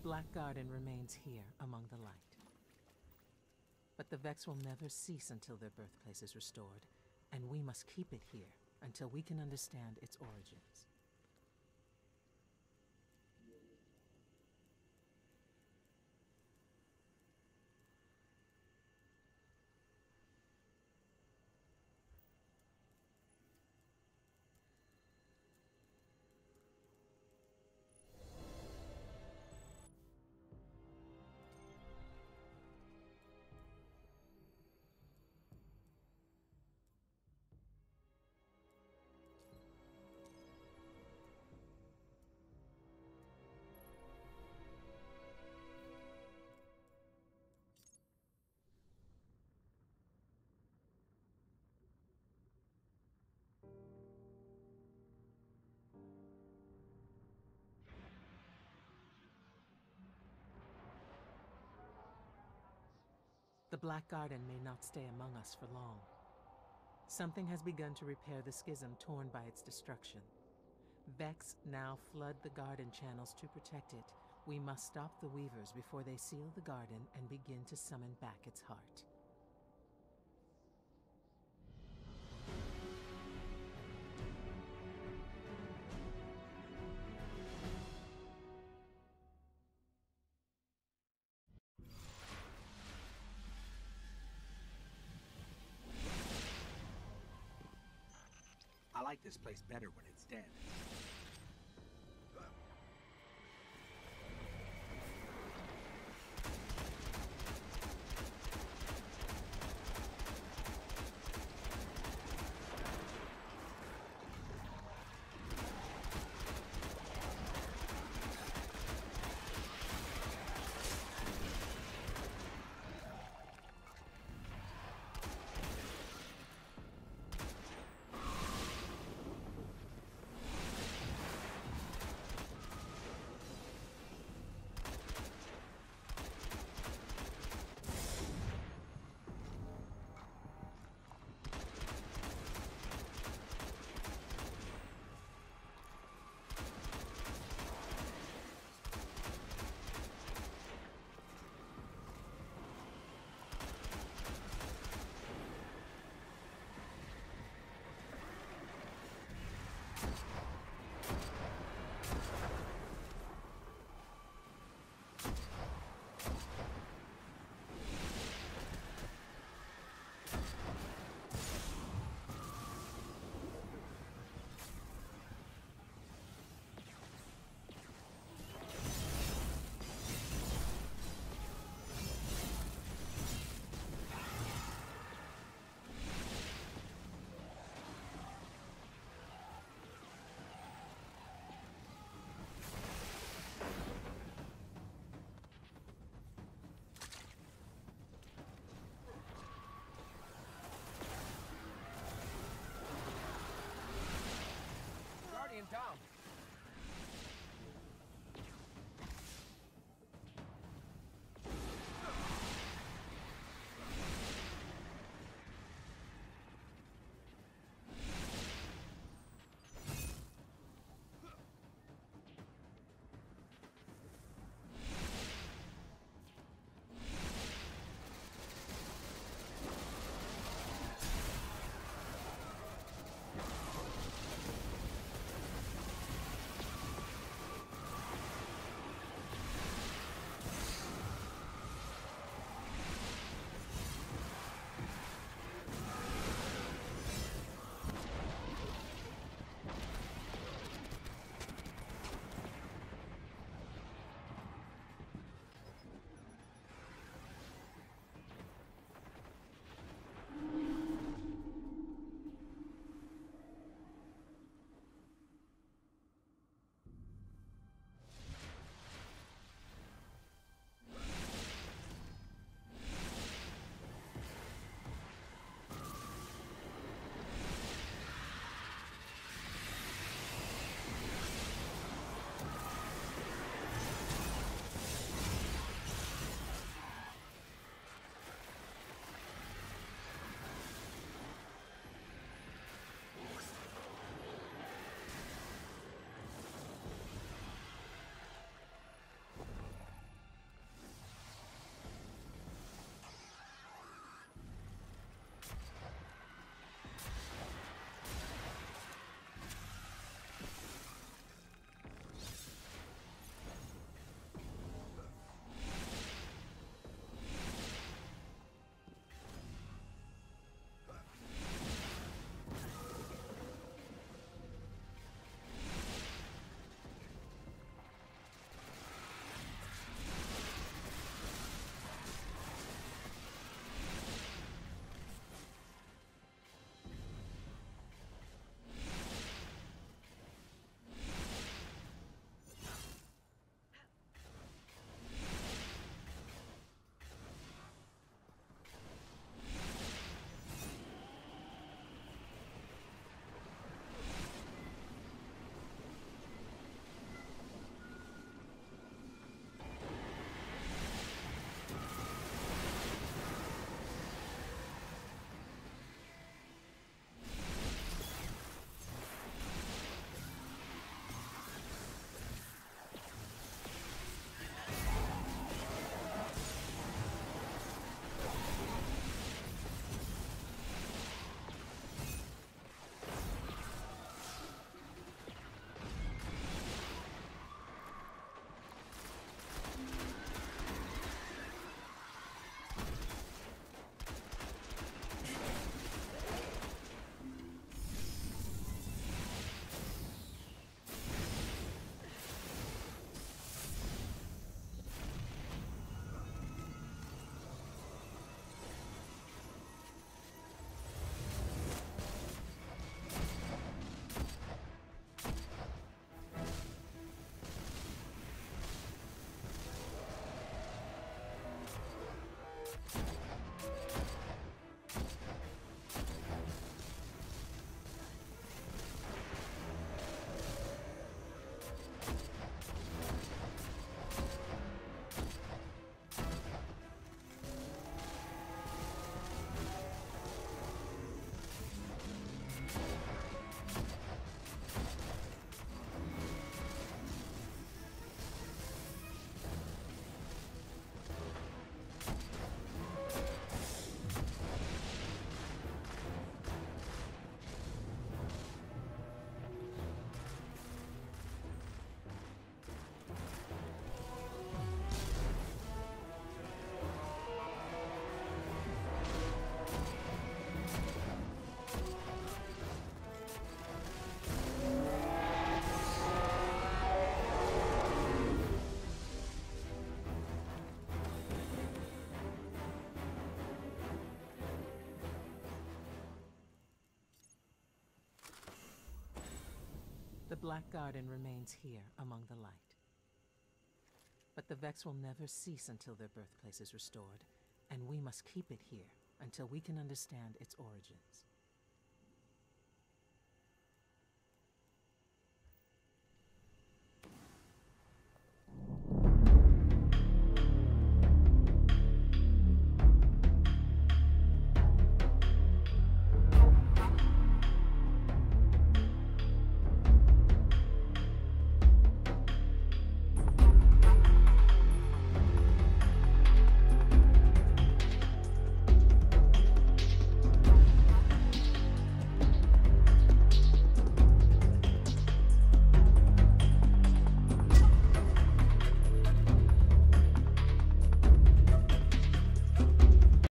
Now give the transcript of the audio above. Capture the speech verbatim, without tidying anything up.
Black Garden remains here among the light. But the Vex will never cease until their birthplace is restored, and we must keep it here until we can understand its origins. The Black Garden may not stay among us for long. Something has begun to repair the schism torn by its destruction. Vex now flood the garden channels to protect it. We must stop the Weavers before they seal the garden and begin to summon back its heart. I like this place better when it's dead. The Black Garden remains here among the light. But the Vex will never cease until their birthplace is restored, and we must keep it here until we can understand its origins.